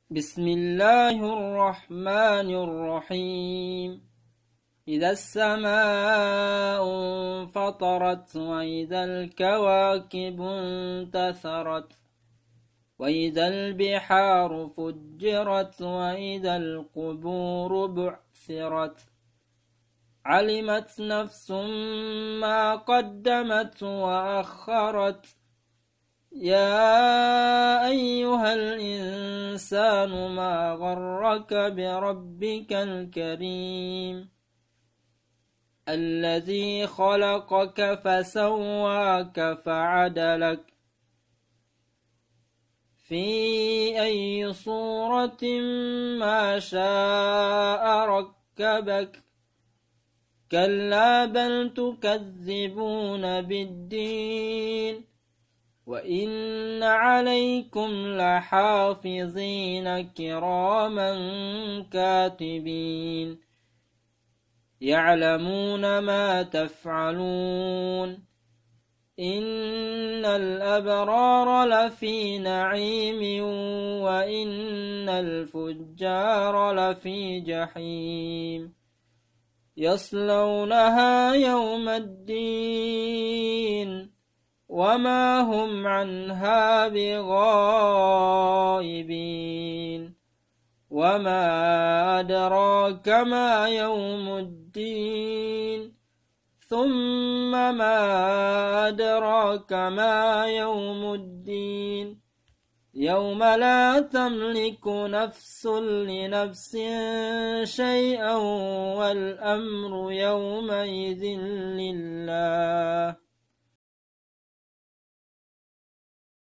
بسم الله الرحمن الرحيم. إذا السماء انفطرت وإذا الكواكب انتثرت وإذا البحار فجرت وإذا القبور بعثرت علمت نفس ما قدمت وأخرت يا أيها الإنسان ما غرك بربك الكريم الذي خلقك فسواك فعدلك في أي صورة ما شاء ركبك كلا بل تكذبون بالدين وإن عليكم لحافظين كراما كاتبين يعلمون ما تفعلون إن الأبرار لفي نعيم وإن الفجار لفي جحيم يصلونها يوم الدين وما هم عنها بغائبين وما أدراك ما يوم الدين ثم ما أدراك ما يوم الدين يوم لا تملك نفس لنفس شيئا والأمر يومئذ لله